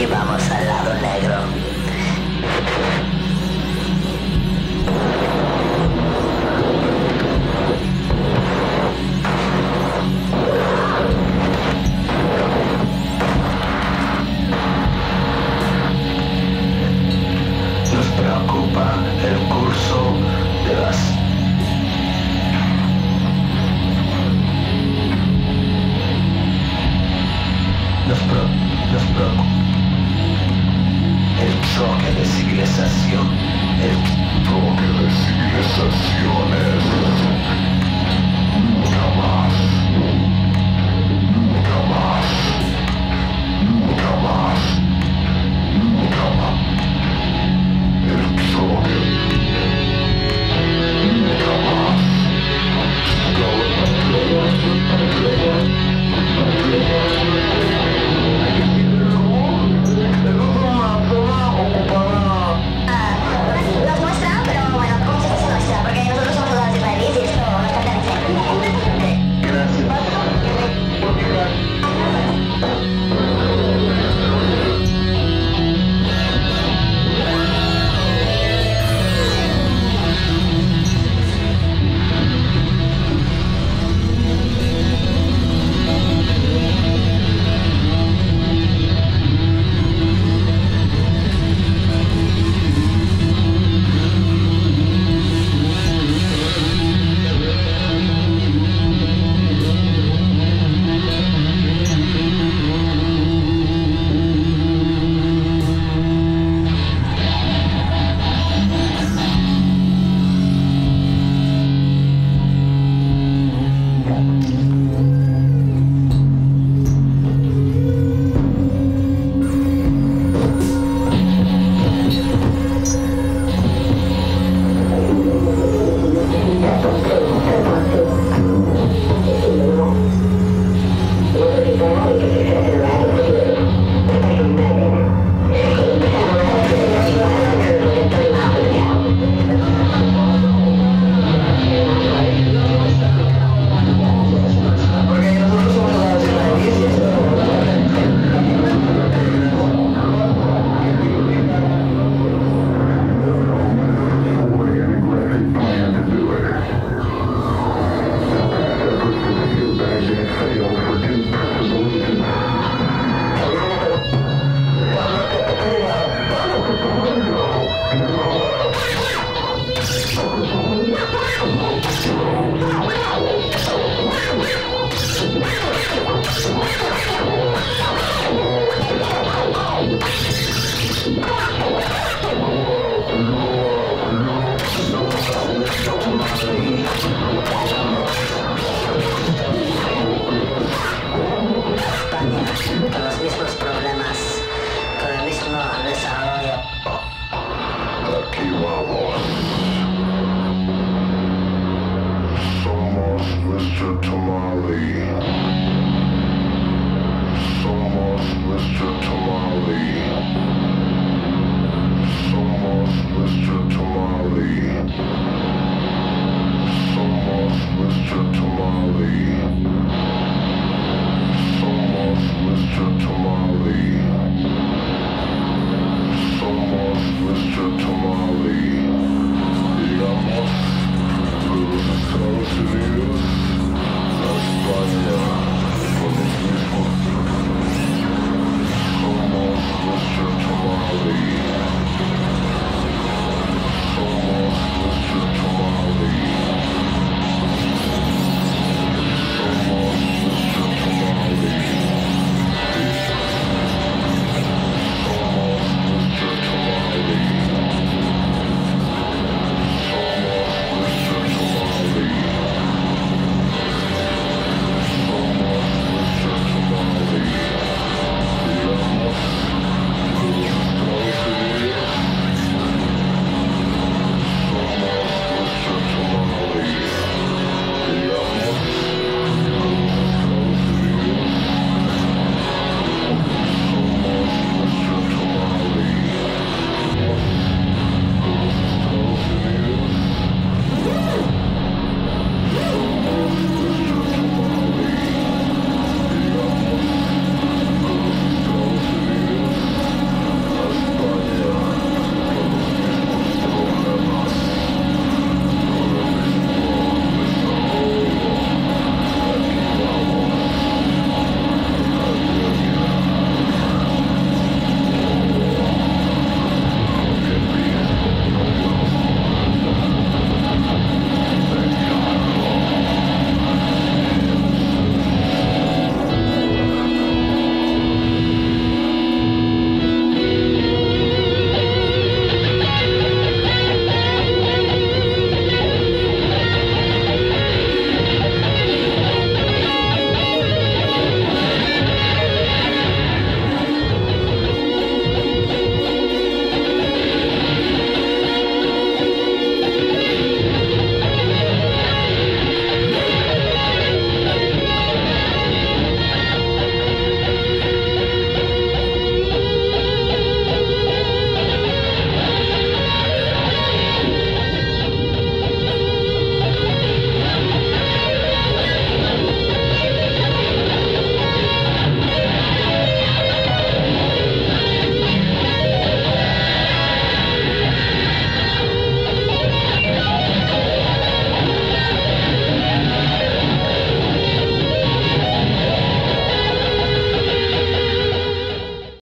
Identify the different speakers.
Speaker 1: y vamos al lado negro.
Speaker 2: Nos preocupa el curso de las nos preocupa el choque de civilización, el choque de civilizaciones. Nunca más, nunca más, nunca más, nunca más. El choque, nunca más.
Speaker 3: Nos muestra, pero bueno, ¿cómo se dice nuestra? Porque nosotros somos soldados israelíes y esto no está tan exento.
Speaker 2: Gracias.
Speaker 1: Con los mismos problemas, con el mismo desarrollo.
Speaker 2: Aquí vamos. Somos Mr. Tamale. Somos Mr. Tamale. Somos Mr. Tamale.